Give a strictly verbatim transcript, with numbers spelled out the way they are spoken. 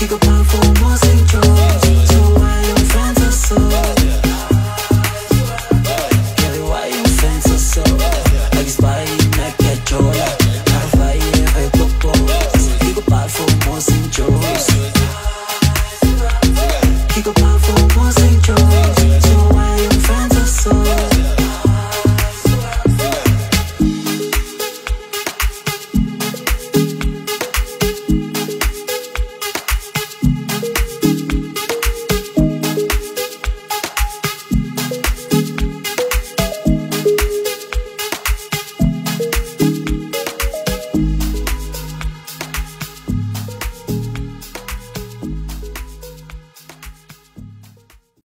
He got power for more Saint George. So why your friends are so